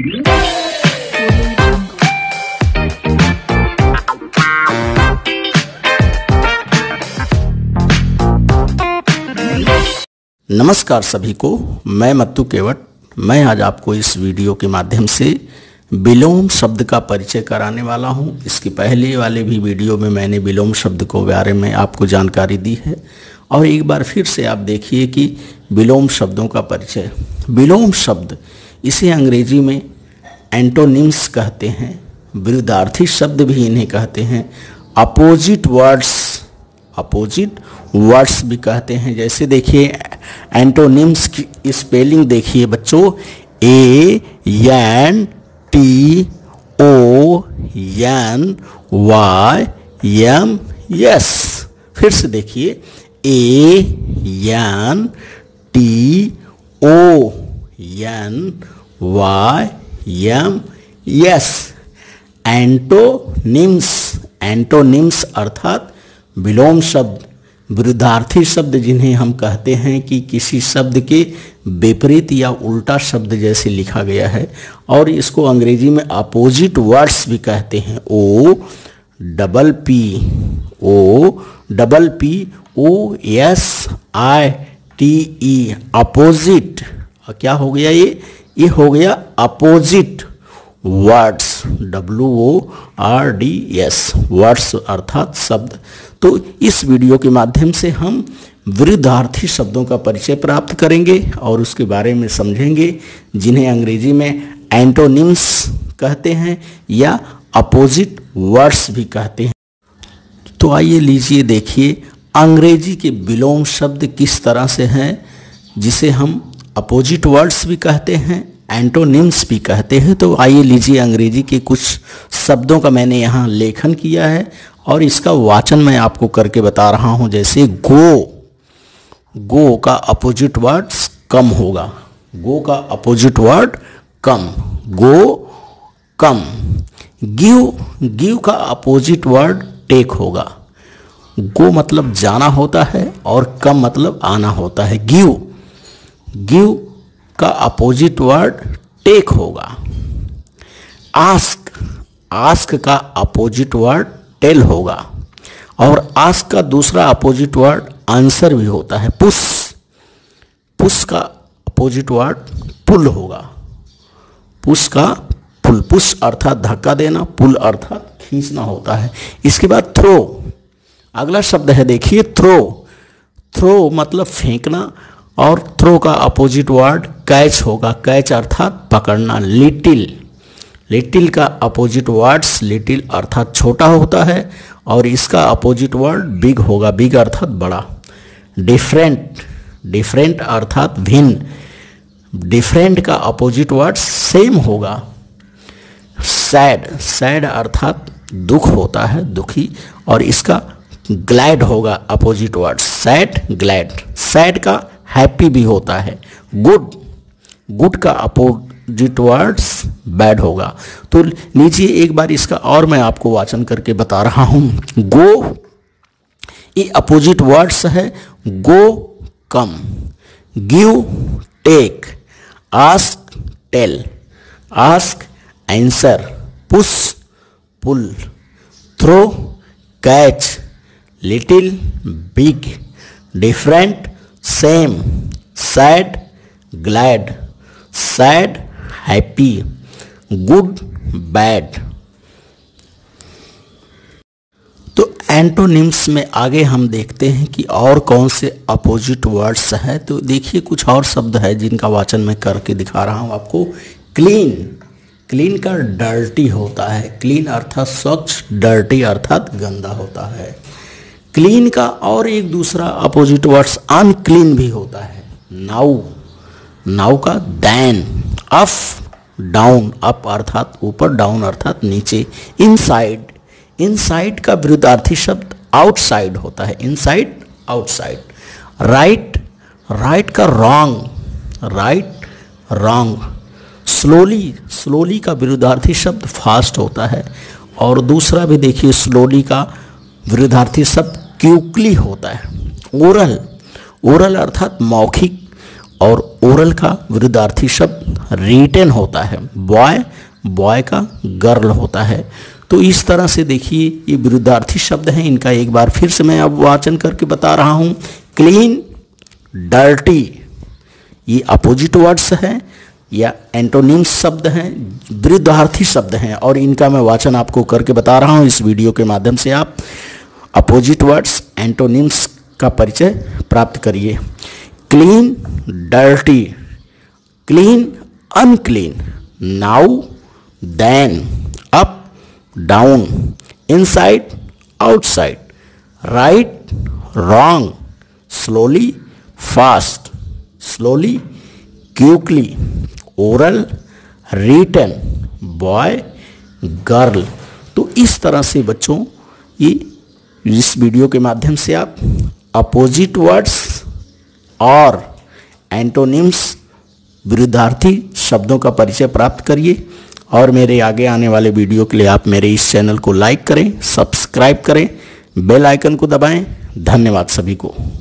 नमस्कार सभी को, मैं मत्तू केवट। मैं आज आपको इस वीडियो के माध्यम से विलोम शब्द का परिचय कराने वाला हूं। इसके पहले वाले भी वीडियो में मैंने विलोम शब्द को बारे में आपको जानकारी दी है और एक बार फिर से आप देखिए कि विलोम शब्दों का परिचय। विलोम शब्द इसे अंग्रेजी में एंटोनिम्स कहते हैं, विरुद्धार्थी शब्द भी इन्हें कहते हैं, अपोजिट वर्ड्स भी कहते हैं। जैसे देखिए एंटोनिम्स की स्पेलिंग देखिए बच्चों, ANTONYMS। फिर से देखिए ANTONYMS। एंटोनिम्स अर्थात विलोम शब्द, विरुद्धार्थी शब्द जिन्हें हम कहते हैं कि किसी शब्द के विपरीत या उल्टा शब्द जैसे लिखा गया है, और इसको अंग्रेजी में अपोजिट वर्ड्स भी कहते हैं। OPPOSITE opposite. क्या हो गया ये हो गया अपोजिट वर्ड्स, WORDS वर्ड्स अर्थात शब्द। तो इस वीडियो के माध्यम से हम विरुद्धार्थी शब्दों का परिचय प्राप्त करेंगे और उसके बारे में समझेंगे, जिन्हें अंग्रेजी में एंटोनिम्स कहते हैं या अपोजिट वर्ड्स भी कहते हैं। तो आइए लीजिए देखिए अंग्रेजी के विलोम शब्द किस तरह से हैं, जिसे हम अपोजिट वर्ड्स भी कहते हैं, एंटोनिम्स भी कहते हैं। तो आइए लीजिए अंग्रेजी के कुछ शब्दों का मैंने यहाँ लेखन किया है और इसका वाचन मैं आपको करके बता रहा हूँ। जैसे गो का अपोजिट वर्ड कम होगा, गो का opposite word come, go come. Give का अपोजिट वर्ड टेक होगा। गो मतलब जाना होता है और कम मतलब आना होता है। गिव का अपोजिट वर्ड टेक होगा। आस्क का अपोजिट वर्ड टेल होगा और आस्क का दूसरा अपोजिट वर्ड आंसर भी होता है। पुश का अपोजिट वर्ड पुल होगा। पुश अर्थात धक्का देना, पुल अर्थात खींचना होता है। इसके बाद थ्रो, अगला शब्द है देखिए थ्रो मतलब फेंकना, और थ्रो का अपोजिट वर्ड कैच होगा। कैच अर्थात पकड़ना। लिटिल का अपोजिट वर्ड्स लिटिल अर्थात छोटा होता है और इसका अपोजिट वर्ड बिग होगा, बिग अर्थात बड़ा। डिफरेंट अर्थात भिन्न। डिफरेंट का अपोजिट वर्ड सेम होगा। सैड अर्थात दुख होता है, दुखी, और इसका ग्लैड होगा अपोजिट वर्ड, ग्लैड। सैड का हैप्पी भी होता है। गुड का अपोजिट वर्ड्स बैड होगा। तो लीजिए एक बार इसका और मैं आपको वाचन करके बता रहा हूं। गो ये अपोजिट वर्ड्स है, go come, give take, ask tell, ask answer, push pull, throw catch, little big, different same, sad glad, sad happy, good bad. तो एंटोनिम्स में आगे हम देखते हैं कि और कौन से अपोजिट वर्ड्स हैं। तो देखिए कुछ और शब्द है जिनका वाचन मैं करके दिखा रहा हूं आपको। क्लीन का डर्टी होता है। क्लीन अर्थात स्वच्छ, डर्टी अर्थात गंदा होता है। क्लीन का और एक दूसरा अपोजिट वर्ड्स अनक्लीन भी होता है। नाउ का दैन, अप डाउन, अप अर्थात ऊपर, डाउन अर्थात नीचे। इनसाइड का विरुद्धार्थी शब्द आउटसाइड होता है। Inside outside. राइट का रॉन्ग। स्लोली का विरुद्धार्थी शब्द फास्ट होता है और दूसरा भी देखिए स्लोली का विरुद्धार्थी शब्द क्विकली होता है। ओरल अर्थात मौखिक और ओरल का विरुद्धार्थी शब्द रिटन होता है, बॉय बॉय का गर्ल होता है। तो इस तरह से देखिए ये विरुद्धार्थी शब्द हैं, इनका एक बार फिर से मैं अब वाचन करके बता रहा हूँ। क्लीन, डर्टी, ये अपोजिट वर्ड्स हैं या एंटोनिम्स शब्द हैं, विरुद्धार्थी शब्द हैं, और इनका मैं वाचन आपको करके बता रहा हूँ। इस वीडियो के माध्यम से आप अपोजिट वर्ड्स, एंटोनिम्स का परिचय प्राप्त करिए। Clean, dirty, clean, unclean, now, then, up, down, inside, outside, right, wrong, slowly, fast, slowly, quickly, oral, written, boy, girl. तो इस तरह से बच्चों ये इस वीडियो के माध्यम से आप अपोजिट वर्ड्स और एंटोनिम्स, विरुद्धार्थी शब्दों का परिचय प्राप्त करिए। और मेरे आगे आने वाले वीडियो के लिए आप मेरे इस चैनल को लाइक करें, सब्सक्राइब करें, बेल आइकन को दबाएं। धन्यवाद सभी को।